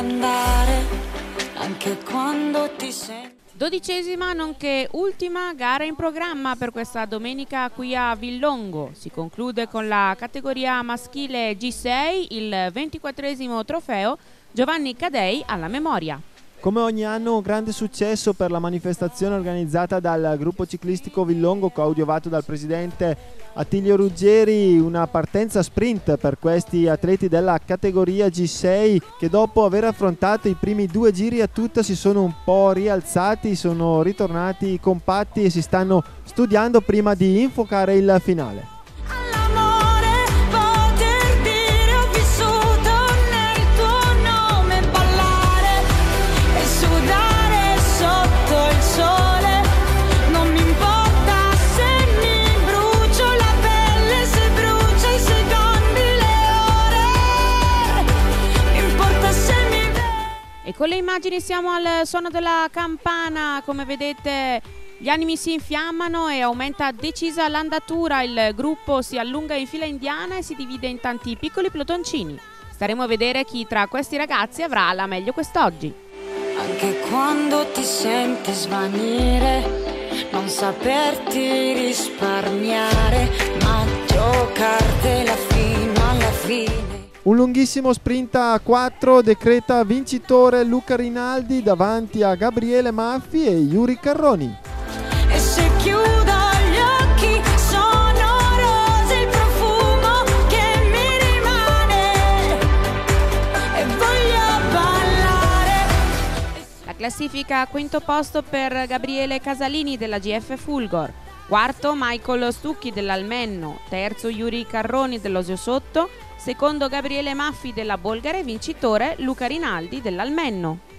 andare, anche quando ti senti. 12ª nonché ultima gara in programma per questa domenica qui a Villongo. Si conclude con la categoria maschile G6 il 24esimo trofeo Giovanni Cadei alla memoria. Come ogni anno un grande successo per la manifestazione organizzata dal gruppo ciclistico Villongo, coadiuvato dal presidente Attilio Ruggeri, una partenza sprint per questi atleti della categoria G6 che dopo aver affrontato i primi 2 giri a tutta si sono un po' rialzati, sono ritornati compatti e si stanno studiando prima di infuocare il finale. E con le immagini siamo al suono della campana, come vedete gli animi si infiammano e aumenta decisa l'andatura, il gruppo si allunga in fila indiana e si divide in tanti piccoli plutoncini. Staremo a vedere chi tra questi ragazzi avrà la meglio quest'oggi. Anche quando ti senti svanire, non saperti risparmiare, ma giocartela fino alla fine. Un lunghissimo sprint a 4 decreta vincitore Luca Rinaldi davanti a Gabriele Maffi e Yuri Carroni. E se chiudo gli occhi sono rose il profumo che mi rimane e voglio ballare. La classifica: quinto posto per Gabriele Casalini della GF Fulgor, quarto Michael Stucchi dell'Almenno, terzo Yuri Carroni dell'Osio Sotto, secondo Gabriele Maffi della Bolgare, vincitore Luca Rinaldi dell'Almenno.